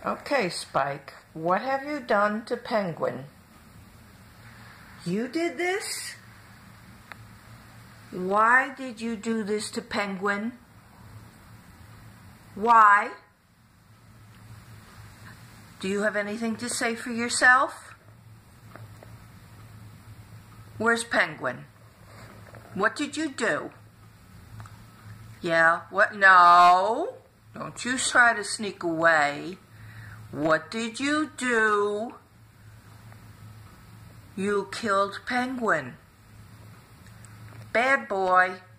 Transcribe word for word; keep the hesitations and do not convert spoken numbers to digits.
Okay, Spike, what have you done to Penguin? You did this? Why did you do this to Penguin? Why? Do you have anything to say for yourself? Where's Penguin? What did you do? Yeah, what? No, don't you try to sneak away. What did you do? You killed Penguin. Bad boy.